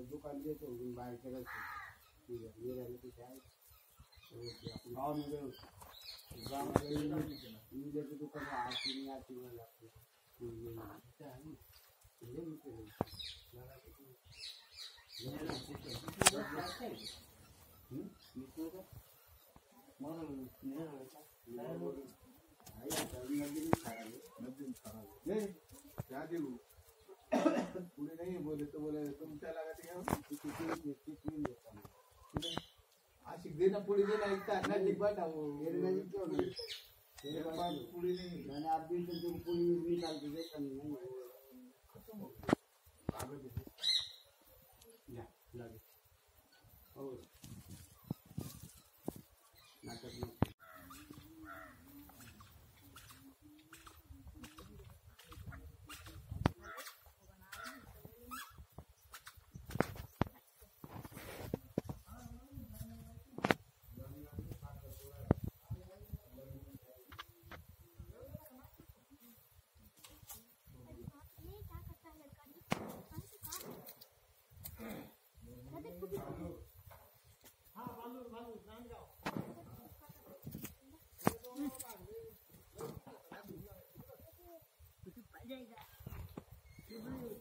दुकान देतो बाहेर केलं निघाले तिथे आहे दुकान आरती आरती लागते क्या देऊ पुढे नाही बोले तो बोले तुमच्या लागत आशिक दे ना पुढे दे ना ऐकता ना लिखवाटा वो पुढे नाही मैंने आप भी तो पुढे निकाल के देता नहीं या लगे और नाटक में जाएगा